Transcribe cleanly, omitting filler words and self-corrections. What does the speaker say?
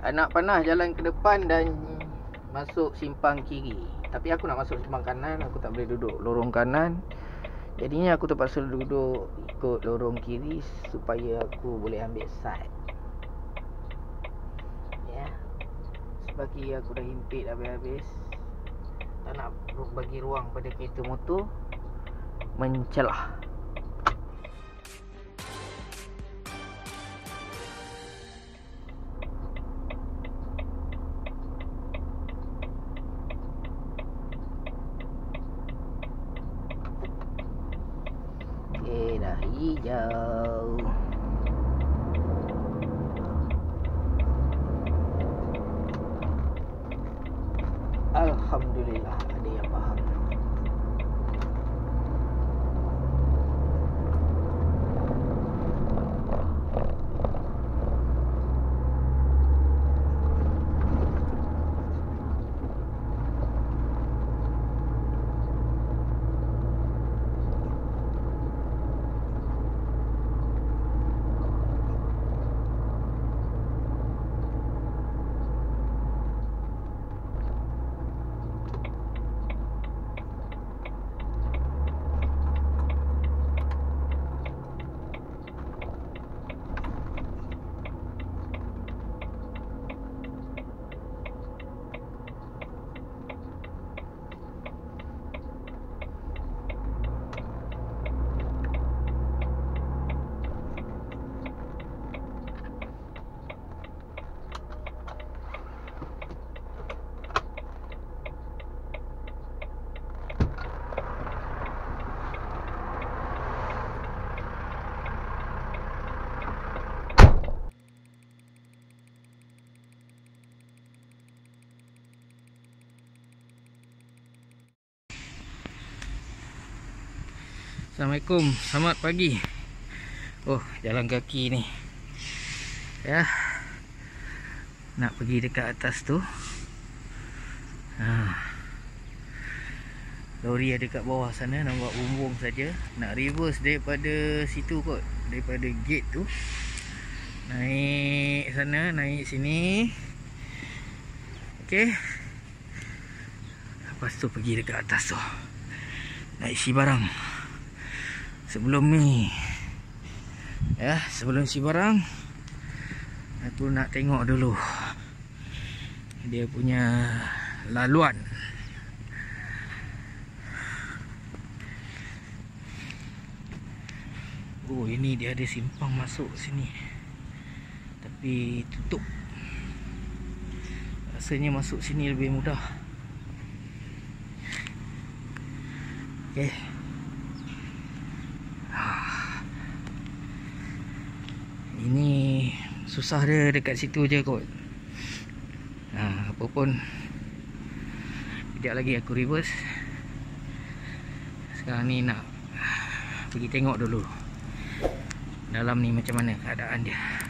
Anak panah jalan ke depan dan masuk simpang kiri. Tapi aku nak masuk simpang kanan, aku tak boleh duduk lorong kanan. Jadinya aku terpaksa duduk ikut lorong kiri supaya aku boleh ambil side. Ya. Sebab kiri aku dah himpit habis-habis. Tak nak bagi ruang pada kereta motor mencelah. Dah hijau. Alhamdulillah ada yang faham. Assalamualaikum, selamat pagi. Oh, jalan kaki ni. Ya. Nak pergi dekat atas tu. Lori ada kat bawah sana, nampak bumbung saja. Nak reverse daripada situ kot, daripada gate tu. Naik sana, naik sini. Okey. Lepas tu pergi dekat atas tu. Nak isi barang. Sebelum ni, ya, sebelum isi barang, aku nak tengok dulu dia punya laluan. Oh, ini dia ada simpang masuk sini, tapi tutup. Rasanya masuk sini lebih mudah. Okey. Ini susah dia dekat situ je kot. Apa pun, sekejap lagi aku reverse. Sekarang ni nak pergi tengok dulu dalam ni macam mana keadaan dia.